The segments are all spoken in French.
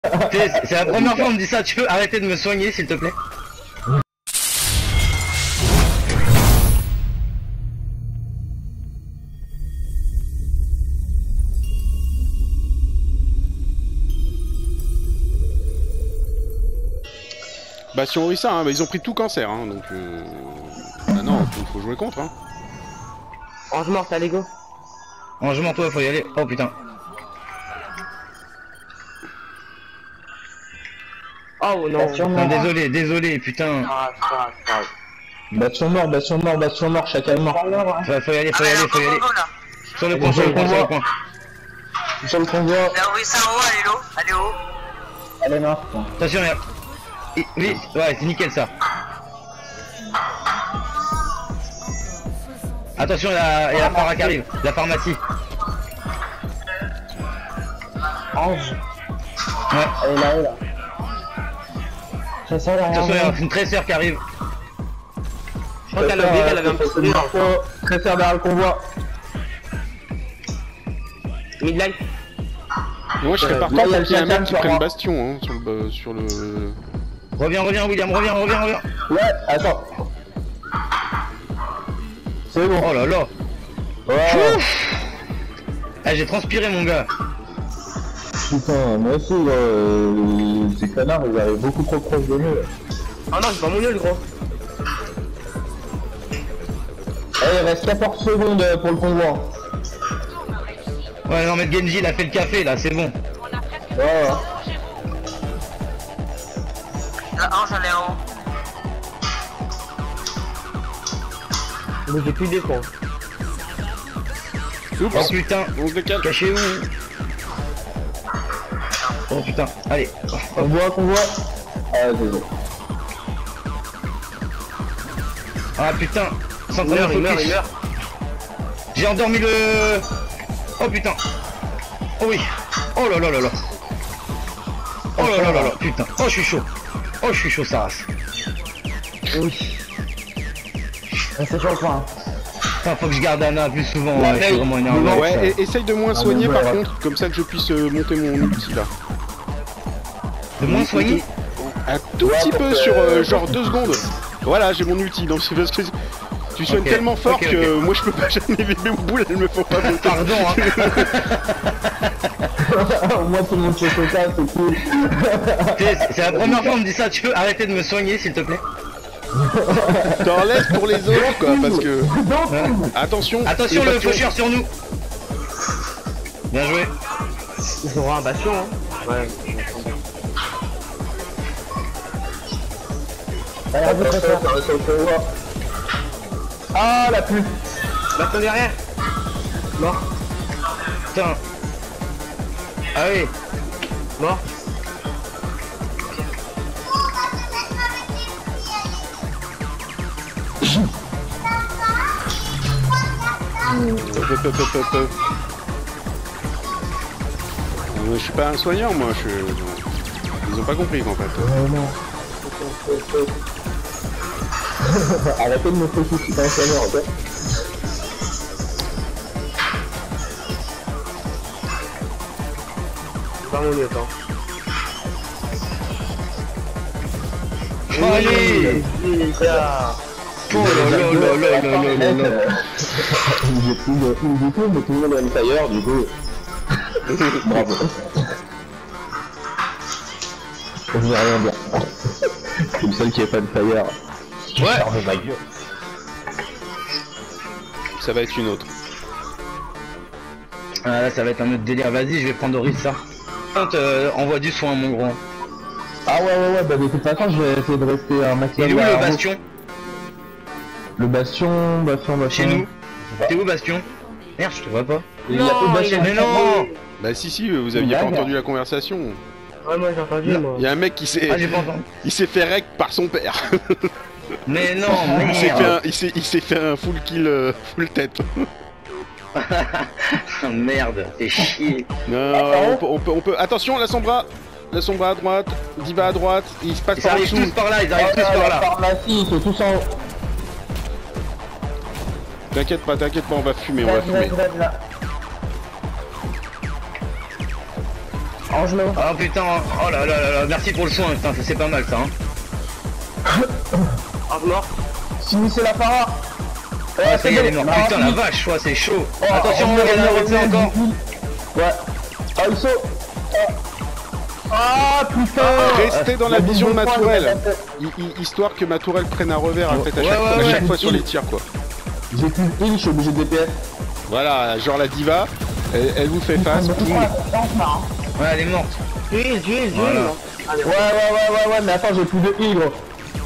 C'est la première fois qu'on me dit ça, tu peux arrêter de me soigner s'il te plaît? Bah si on rit ça, hein, bah, ils ont pris tout cancer, hein, donc ah non, faut jouer contre, hein. Ange morte, allez go. Ange mort, toi, faut y aller. Oh putain. Oh non. Non, désolé, putain. Ah, ça. Bastion mort, chacal mort. Faut y aller. Sur le point, Sur le convoi. Oui, ça en haut, allez haut. Elle est morte. Attention, regarde. Oui, ouais, c'est nickel ça. Attention, il y a la para qui arrive, la pharmacie. Ange. Ouais. Elle est là. Attention, il y a une tresseur qui arrive. Je crois qu'elle avait un petit Tresseur derrière le convoi. Midlife. Moi je serais partant là, il y a pour qu'il y ait un le mec qui chacal prenne sur bastion, hein, sur le... Reviens, William, reviens. Ouais, attends. C'est bon. Oh là là. Ouais. Ah, j'ai transpiré, mon gars. Putain, moi aussi, ces connards, ils arrivent beaucoup trop proche de nous. Oh non, c'est pas mon nœud, le gros. Allez, il reste 14 secondes pour le convoi. Ouais, non, mais Genji, il a fait le café, là, c'est bon. Ouais. La hanche, elle est en haut. Mais j'ai plus des cons. Oups, Oh putain, on se décale. caché où? Oh putain, allez. Convoi. Ah, désolé. Ah putain, sans Il meurt. J'ai endormi le... Oh putain. Oh oui. Oh là là. Oh là, putain. Oh, je suis chaud, ça race. Oui. C'est sur le point. Putain, faut que je garde Anna plus souvent, ouais, je suis vraiment énervé. Ouais, essaye de moins soigner mais par voilà. contre, comme ça que je puisse monter mon ulti là. De moins soigner. Un tout Ouais, petit pour peu que- sur genre 2 secondes. Voilà, j'ai mon ulti, donc c'est parce que tu soignes Ok, tellement fort ok, que ok. moi je peux pas jamais lever mon boule, elles me font pas monter. Pardon, hein. Au moins tout le monde fait ça, c'est cool. C'est la première fois qu'on me dit ça, tu peux arrêter de me soigner s'il te plaît? T'en laisses pour les autres quoi, parce que... Ouais. Attention, Attention, les le bastions. faucheur sur nous. Bien joué. Ils auront un bastion, hein. Ouais. Ah, la pluie. Bastion derrière. Mort. Putain. Ah oui. Mort. Hop. Je suis pas un soignant moi, ils ont pas compris en fait. Non. Arrêtez de me focus dans le seigneur, ok? C'est pas mon nœud, attends. Allez. Oh là. J'ai plus de du coup, mais tout le monde est tailleur, du coup. Bravo. Je vais rien dire. C'est le seul qui est pas de tailleur. Ouais. Ferme ma gueule. Ça va être une autre. Ah là, ça va être un autre délire. Vas-y, je vais prendre Doris ça. Envoie du soin, mon gros. Ah ouais, bah de toute façon, je vais essayer de rester un Il maximum. est où le derrière vous. bastion? Le bastion. Chez nous. T'es où, bastion? Merde, je te vois pas. Il y a plus de bastion. Mais non. Bah si, vous aviez pas entendu la conversation. Ouais, moi j'ai entendu, moi. Il y a un mec qui s'est... Ah, j'ai pas entendu. Il s'est fait rec par son père. Mais non, il s'est fait un full kill, full tête. Merde, t'es chier. Non, on peut... Attention, la sombra à droite, Diva à droite, il se passe Ils par en arrivent dessous. tous par là, ils arrivent tous par La là. pharmacie, ils sont tous en haut. T'inquiète pas, on va fumer, Là. Angelo. Oh putain, oh là là là là, merci pour le soin, putain, ça c'est pas mal ça. Hein. Ange mort. Finissez la para. Ah, ça y est, elle est morte. Putain, la vache, ouais, c'est chaud. Attention, il y a la reprise encore. Ouais. Ah, il saute. Ah putain. Restez dans la vision de ma tourelle. Histoire que ma tourelle prenne un revers en fait à chaque fois sur les tirs quoi. J'ai plus de heal, je suis obligé de DPS. Voilà, genre la diva, elle vous fait face. Boum. Ouais, elle est morte. Duel. Voilà. Ouais, mais attends, j'ai plus de heal gros.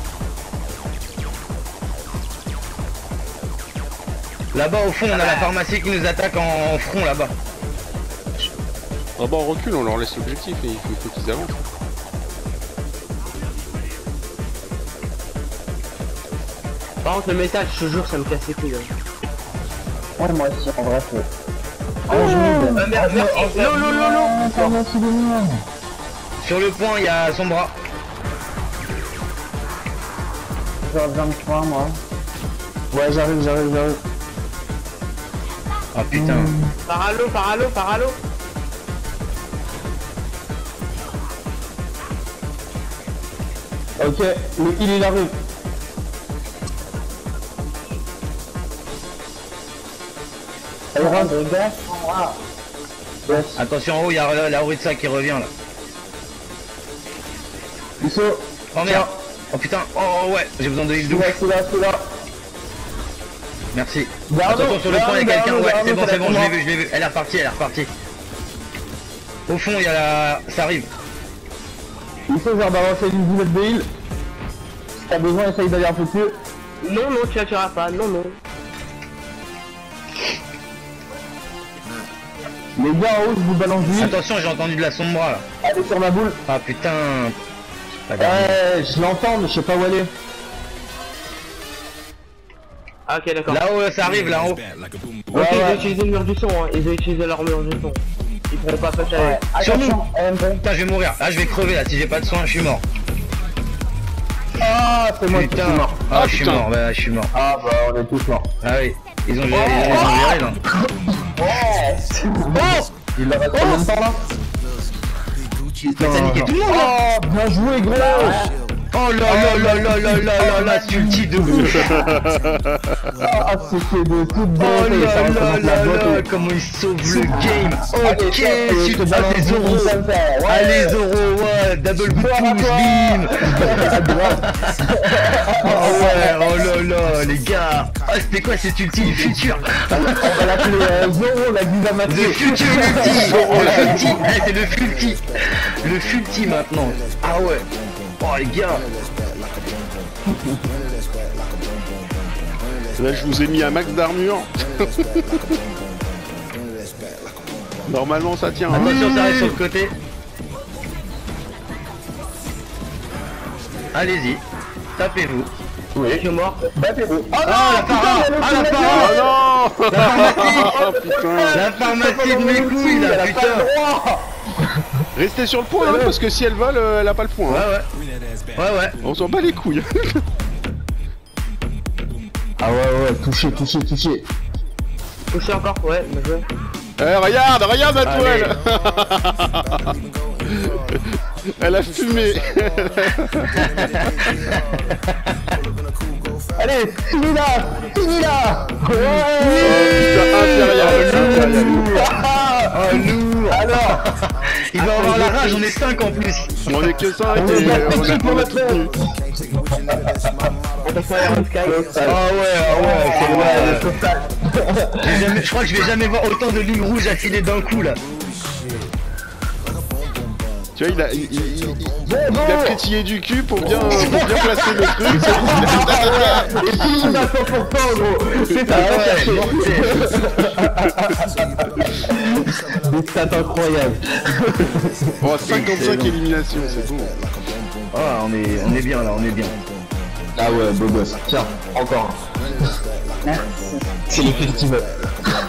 Là-bas au fond, on a la pharmacie qui nous attaque en front là-bas. Ah bah on recule, on leur laisse l'objectif et il faut qu'ils avancent. Par contre, le métal, je te jure, ça me casse les couilles. Ouais, moi aussi, en vrai, faut. Merci. Non. Sur le point, il y a son bras. J'ai 23 moi. Ouais, j'arrive. Ah putain. Paralo. Ok, le heal il arrive. Elle rentre, gars. Yes. Attention en haut, il y a la Oritsa qui revient là. Il saute. Oh merde. Oh putain. Oh ouais, j'ai besoin de heal double. Celui-là. Merci. Garde, Attention sur le point, il y a quelqu'un. Ouais, c'est bon, garde, je l'ai vu. Elle est repartie. Au fond, il y a la... Ça arrive. Il faut genre d'avancer une boulette de heal. Si t'as besoin, essaye d'aller un peu plus. Non, tu la tueras pas. Non. Les gars en haut, je vous balance du heal. Attention, j'ai entendu de la sombra là. Allez sur ma boule. Ah putain. Pas derrière. Ouais, je l'entends, mais je sais pas où aller. Ah, ok, d'accord. Là-haut, ça arrive, là en haut. Ok, ils ont utilisé le mur du son, hein. Ils ont utilisé leur mur du son. Ils pourront pas passer avec. Sur nous. Putain, je vais mourir. Là, je vais crever là. Si j'ai pas de soin, je suis mort. Ah, c'est moi qui suis Putain. mort. Ah, je suis putain. mort. Bah, je suis mort. Ah bah, on est tous morts. Ah oui. Ils ont viré là. Il leur reste combien de temps là? Mais t'as niqué tout le monde là. Oh, bien joué gros. Oh là, c'est ulti de ouf. Ah, c'était de toute Oh beauté. Ça là recommence la là, beauté. comment il sauve le game. Allez, Ok, je te super, balance les du euros. coup comme ça. Ouais. Allez, Zoro, ouais, double good push, bim. Oh là là, les gars. Ah, c'était quoi cet ulti du futur? On va l'appeler Zoro, la diva Le matrice. futur ulti. Le fulti. Eh, c'est le fulti. Le fulti maintenant. Ah ouais. Oh les gars. Là je vous ai mis un max d'armure. Normalement ça tient. Hein. Attention, ça reste sur le côté. Allez-y. Tapez-vous. Oui, Je suis mort. battez-vous. Oh Ah la para. Ah la para. Oh non. La pharmacie. Oh putain. La pharmacie de mes couilles là, putain. Restez sur le point hein, parce que si elle vole, elle a pas le point. Hein. Ouais. On s'en bat les couilles. Ah ouais, touché. Touché encore, ouais, bien joué. Eh regarde ma Allez. toile. Elle a fumé. Allez, finis là. Oh lourd. Alors, Il va avoir la rage, on est 5 en plus. On est que 5 on est et pas on petit pour a notre tout tenu. Attention à Iron Sky. Ah ouais, c'est vrai. Je crois que je vais jamais voir autant de lignes rouges affilées d'un coup là. Tu vois, il a pétillé du cul pour bien placer le truc. et tout le monde à 100% gros. C'est ça, des stats incroyables. Oh, 55 éliminations, c'est bon. Ah, on est bien là, on est bien. Ah ouais, beau gosse. Tiens, encore un. C'est le festival.